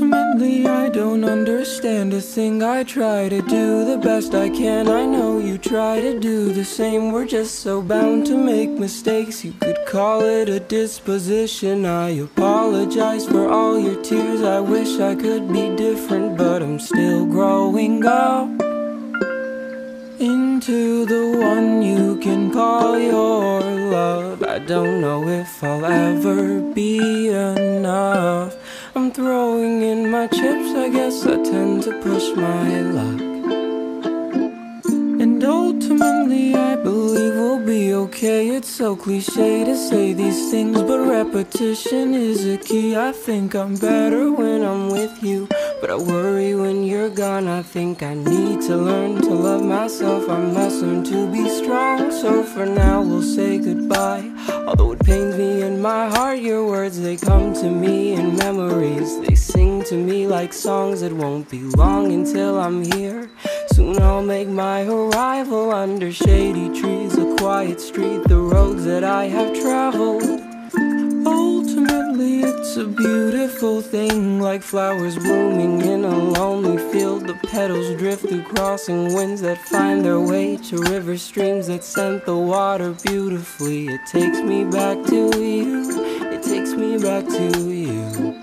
ultimately I don't understand a thing. I try to do the best I can. I know you try to do the same. We're just so bound to make mistakes. You could call it a disposition. I apologize for all your tears. I wish I could be different, but I'm still growing up into the one you can call your love. I don't know if I'll ever be enough. I'm throwing in my chips, I guess I tend to push my luck. And ultimately I believe we'll be okay. It's so cliche to say these things, but repetition is a key. I think I'm better when I'm with you, but I worry when you're gone. I think I need to learn to love myself. I must learn to be strong. So for now we'll say goodbye. Although it pains me in my heart, your words, they come to me in memories. They sing to me like songs. It won't be long until I'm here. Soon I'll make my arrival under shady trees, a quiet street, the roads that I have traveled. Ultimately it's a beautiful thing, like flowers blooming in a lonely field. The petals drift through crossing winds that find their way to river streams that scent the water beautifully. It takes me back to you, it takes me back to you.